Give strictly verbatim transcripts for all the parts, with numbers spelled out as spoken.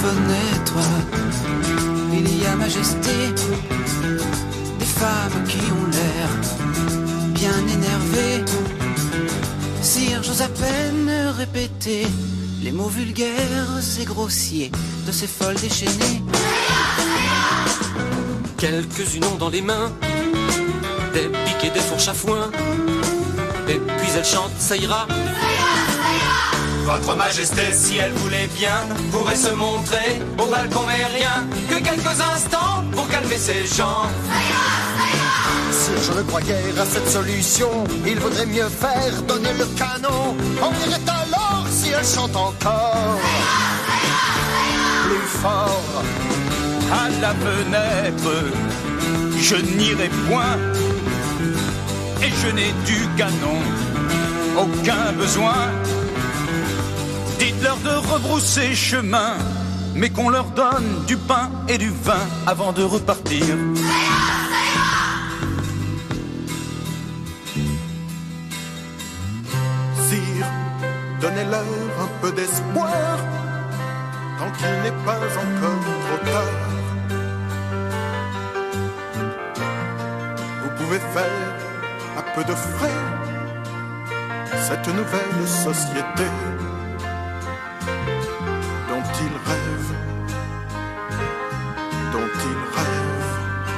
fenêtre, il y a majesté, des femmes qui ont l'air bien énervées. Sire, j'ose à peine répéter les mots vulgaires et grossiers de ces folles déchaînées. Quelques-unes ont dans les mains des pics et des fourches à foin, et puis elles chantent, ça ira. Votre Majesté, si elle voulait bien, pourrait se montrer au balcon aérien que quelques instants pour calmer ces gens. Sire, je ne crois guère à cette solution. Il vaudrait mieux faire donner le canon. On irait alors si elle chante encore plus fort. À la fenêtre, je n'irai point, et je n'ai du canon aucun besoin. Dites-leur de rebrousser chemin, mais qu'on leur donne du pain et du vin avant de repartir. Sire, donnez-leur un peu d'espoir, tant qu'il n'est pas encore trop tard. Vous pouvez faire à peu de frais cette nouvelle société dont ils rêvent, dont ils rêvent.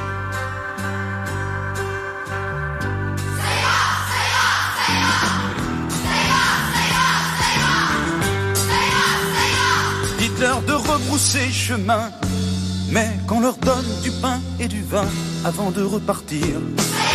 Dites-leur de rebrousser chemin, mais qu'on leur donne du pain et du vin avant de repartir.